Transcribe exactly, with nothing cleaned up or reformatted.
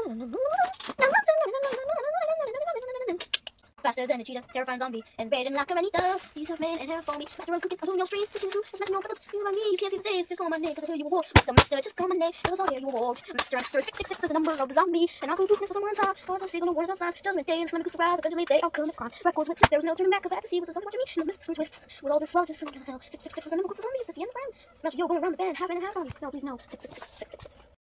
Faster than a cheetah, terrifying zombie, invading like a Anita. He's a man and hair for me. Master of cooking, I'm doing your stream. Pushing through, there's nothing on photos. You like me, you can't see the face. Just call my name, cause I hear you war. Master, master, just call my name. It was all here you walked. Master, master, six six six is the number of the zombie. And I'll go this is someone's heart. Cause I see the words outside. Judgment day and slim and surprise. Eventually they all come to crime. Records with six, there was no turning back. Cause I had to see what's the zombie watching me. No mystics and twists. With all this well, just some kind of hell. Six six six is the number of the zombies. That's the end of the round. Master, you're going around the bend, half in and half on me. No, please no. Six six six six six six.